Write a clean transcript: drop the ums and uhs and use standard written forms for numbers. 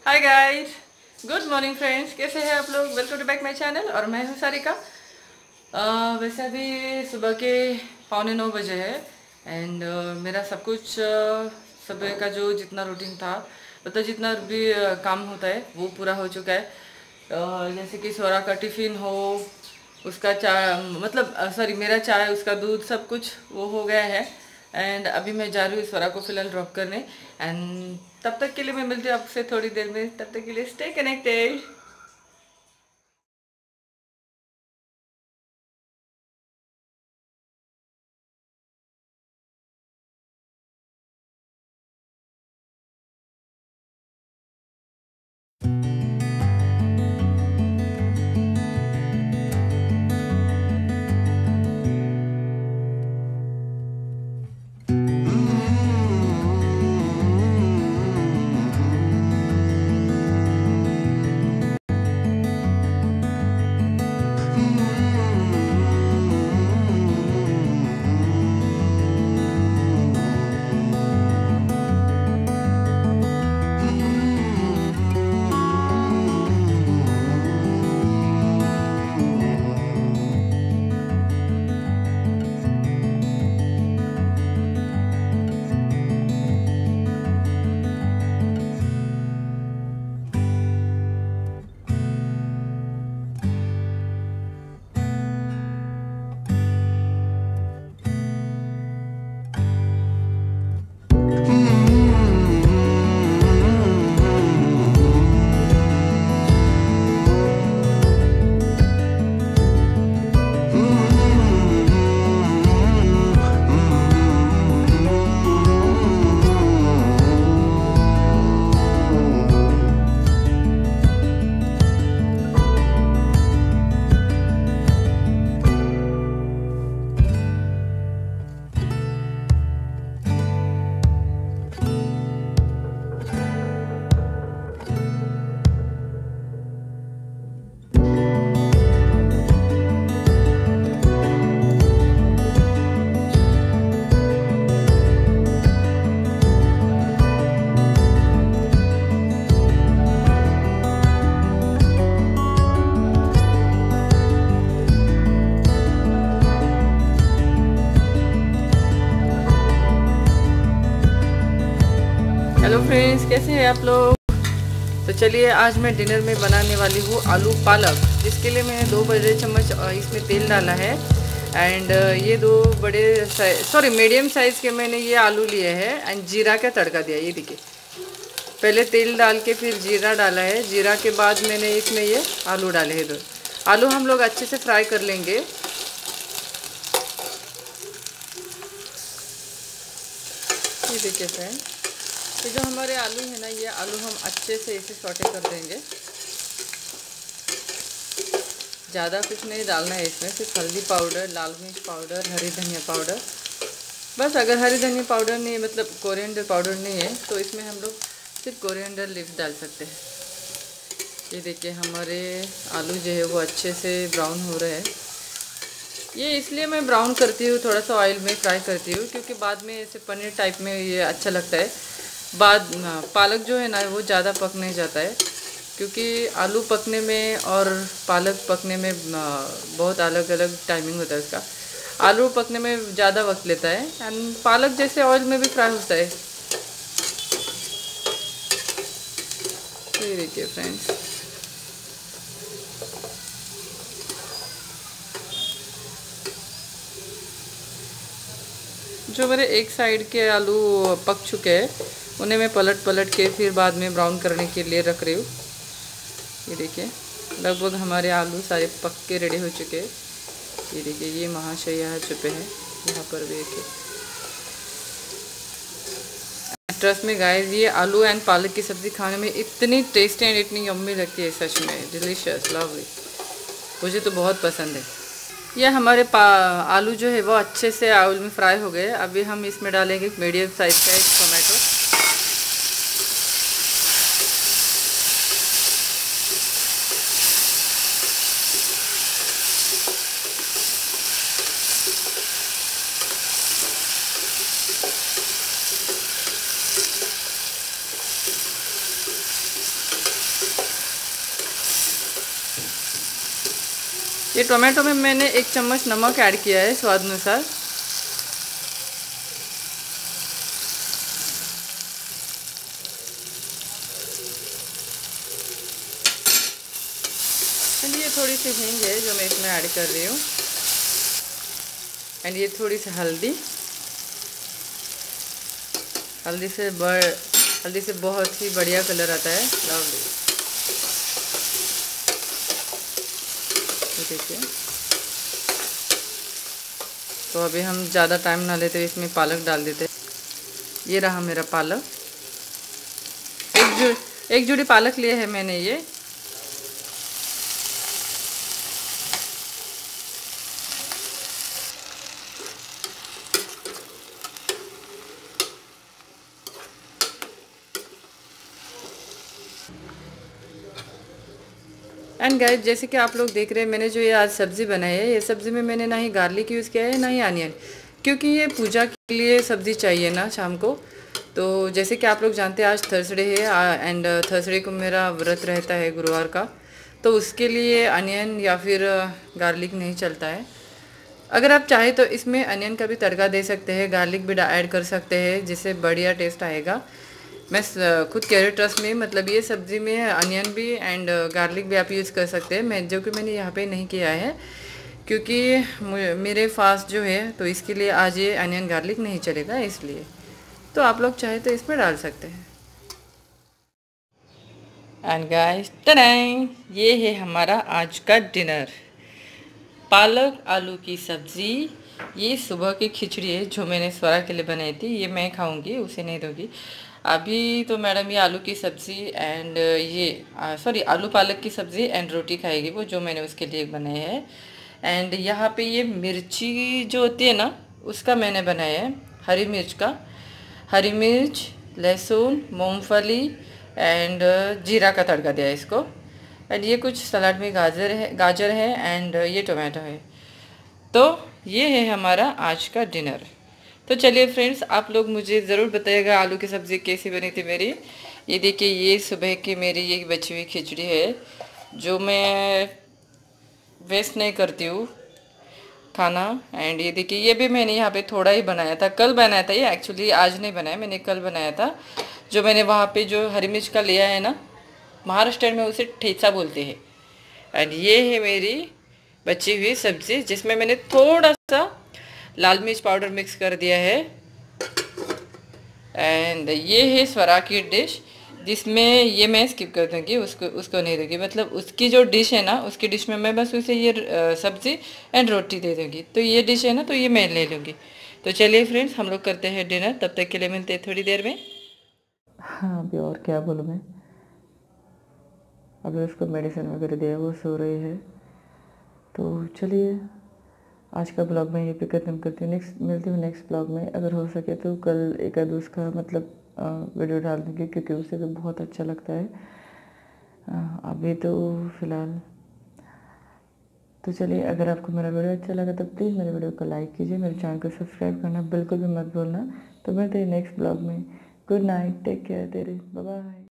हाय guys, good morning friends. कैसे हैं आप लोग? Welcome to back my channel और मैं हूं सारिका। वैसे अभी सुबह के 8:45 बजे है एंड मेरा सब कुछ सुबह का जो जितना रूटीन था, मतलब जितना भी काम होता है वो पूरा हो चुका है। जैसे कि सोरा का टिफ़िन हो, उसका चाय, मतलब सॉरी मेरा चाय, उसका दूध, सब कुछ वो हो गया है। एंड अभी मैं जा रही हूँ स्वरा को फिलहाल ड्रॉप करने। एंड तब तक के लिए मैं मिलती हूँ आपसे थोड़ी देर में। तब तक के लिए स्टे कनेक्टेड। हेलो फ्रेंड्स, कैसे हैं आप लोग? तो चलिए, आज मैं डिनर में बनाने वाली हूँ आलू पालक, जिसके लिए मैंने 2 बड़े चम्मच इसमें तेल डाला है। एंड ये 2 बड़े मीडियम साइज़ के मैंने ये आलू लिए हैं एंड जीरा का तड़का दिया। ये देखिए, पहले तेल डाल के फिर जीरा डाला है। जीरा के बाद मैंने इसमें ये आलू डाले हैं 2 आलू। हम लोग अच्छे से फ्राई कर लेंगे। ये देखिए फ्रेंड, तो जो हमारे आलू है ना, ये आलू हम अच्छे से इसे सौटे कर देंगे। ज़्यादा कुछ नहीं डालना है इसमें, सिर्फ हल्दी पाउडर, लाल मिर्च पाउडर, हरी धनिया पाउडर, बस। अगर हरी धनिया पाउडर नहीं, मतलब कोरिएंडर पाउडर नहीं है, तो इसमें हम लोग सिर्फ कोरिएंडर लीफ डाल सकते हैं। ये देखिए, हमारे आलू जो है वो अच्छे से ब्राउन हो रहे हैं। ये इसलिए मैं ब्राउन करती हूँ, थोड़ा सा ऑयल में फ्राई करती हूँ, क्योंकि बाद में ऐसे पनीर टाइप में ये अच्छा लगता है। पालक जो है ना, वो ज़्यादा पक नहीं जाता है, क्योंकि आलू पकने में और पालक पकने में बहुत अलग अलग टाइमिंग होता है उसका। आलू पकने में ज़्यादा वक्त लेता है एंड पालक जैसे ऑयल में भी फ्राई होता है। ये देखिए फ्रेंड्स, जो मेरे एक साइड के आलू पक चुके हैं, उन्हें मैं पलट पलट के फिर बाद में ब्राउन करने के लिए रख रही हूँ। ये देखिए, लगभग हमारे आलू सारे पक के रेडी हो चुके हैं। ये देखिए, ये महाशय यहाँ छुपे हैं, यहाँ पर देखिए। ट्रस्ट में गाइस, ये आलू एंड पालक की सब्ज़ी खाने में इतनी टेस्टी एंड इतनी यम्मी लगती है, सच में डिलीशियस, लवली। मुझे तो बहुत पसंद है। ये हमारे आलू जो है वो अच्छे से ऑयल में फ्राई हो गए। अभी हम इसमें डालेंगे मीडियम साइज़ का एक टोमेटो। ये टोमेटो में मैंने 1 चम्मच नमक ऐड किया है स्वाद अनुसार। ये थोड़ी सी हींग है जो मैं इसमें ऐड कर रही हूँ, एंड ये थोड़ी सी हल्दी। हल्दी से बहुत ही बढ़िया कलर आता है, लवली। देखिए, तो अभी हम ज़्यादा टाइम ना लेते हुए इसमें पालक डाल देते हैं। ये रहा मेरा पालक, एक जुड़ी पालक लिए है मैंने ये। एंड गाइस, जैसे कि आप लोग देख रहे हैं, मैंने जो ये आज सब्ज़ी बनाई है, ये सब्ज़ी में मैंने ना ही गार्लिक यूज़ किया है ना ही अनियन, क्योंकि ये पूजा के लिए सब्ज़ी चाहिए ना शाम को। तो जैसे कि आप लोग जानते हैं आज थर्सडे है, एंड थर्सडे को मेरा व्रत रहता है गुरुवार का, तो उसके लिए अनियन या फिर गार्लिक नहीं चलता है। अगर आप चाहे तो इसमें अनियन का भी तड़का दे सकते हैं, गार्लिक भी ऐड कर सकते हैं, जिससे बढ़िया टेस्ट आएगा। मैं खुद कैरेट रस में, मतलब ये सब्ज़ी में अनियन भी एंड गार्लिक भी आप यूज़ कर सकते हैं। मैंने यहाँ पे नहीं किया है, क्योंकि मेरे फास्ट जो है, तो इसके लिए आज ये अनियन गार्लिक नहीं चलेगा, इसलिए। तो आप लोग चाहे तो इसमें डाल सकते हैं। एंड गाइस, टडाई, ये है हमारा आज का डिनर। पालक आलू की सब्ज़ी। ये सुबह की खिचड़ी है जो मैंने स्वरा के लिए बनाई थी, ये मैं खाऊंगी, उसे नहीं दूंगी। अभी तो मैडम ये आलू की सब्ज़ी एंड ये आलू पालक की सब्ज़ी एंड रोटी खाएगी, वो जो मैंने उसके लिए बनाई है। एंड यहाँ पे ये मिर्ची जो होती है ना, उसका मैंने बनाया है, हरी मिर्च का। हरी मिर्च, लहसुन, मूंगफली एंड जीरा का तड़का दिया है इसको। एंड ये कुछ सलाद में गाजर है एंड ये टोमेटो है। तो ये है हमारा आज का डिनर। तो चलिए फ्रेंड्स, आप लोग मुझे ज़रूर बताइएगा आलू की सब्ज़ी कैसी बनी थी मेरी। ये देखिए, ये सुबह की मेरी ये बची हुई खिचड़ी है, जो मैं वेस्ट नहीं करती हूँ खाना। एंड ये देखिए, ये भी मैंने यहाँ पे थोड़ा ही बनाया था, कल बनाया था ये, एक्चुअली आज नहीं बनाया, मैंने कल बनाया था। जो मैंने वहाँ पे जो हरी मिर्च का लिया है ना, महाराष्ट्र में उसे ठेचा बोलते हैं। एंड ये है मेरी बची हुई सब्ज़ी, जिसमें मैंने थोड़ा सा लाल मिर्च पाउडर मिक्स कर दिया है। एंड ये है स्वरा की डिश, जिसमें ये मैं स्किप कर दूँगी, उसको नहीं दूँगी, मतलब उसकी जो डिश है ना, उसकी डिश में मैं बस उसे ये सब्ज़ी एंड रोटी दे दूँगी। तो ये डिश है ना, तो ये मैं ले लूँगी। तो चलिए फ्रेंड्स, हम लोग करते हैं डिनर, तब तक के लिए मिलते हैं थोड़ी देर में। हाँ, अभी और क्या बोलूँ मैं, अभी उसको मेडिसिन वगैरह दिया, वो सो रही है। तो चलिए, आज का ब्लॉग मैं ये पे ख़त्म करती हूँ। मिलती हूँ नेक्स्ट ब्लॉग में। अगर हो सके तो कल एकादश का मतलब वीडियो डाल दूँगी, क्योंकि उसे भी बहुत अच्छा लगता है। अभी तो फ़िलहाल तो चलिए, अगर आपको मेरा वीडियो अच्छा लगा तो प्लीज़ मेरे वीडियो को लाइक कीजिए, मेरे चैनल को सब्सक्राइब करना बिल्कुल भी मत भूलना। तो मिलते हैं नेक्स्ट ब्लॉग में। गुड नाइट, टेक केयर, तेरे, बाय बाय।